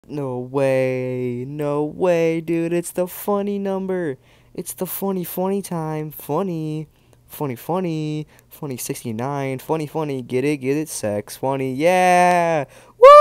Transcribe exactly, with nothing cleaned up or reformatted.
No way, no way, dude. It's the funny number. It's the funny, funny time. Funny, funny, funny, funny sixty-nine. Funny, funny. Get it, get it, sex. Funny, yeah. Woo!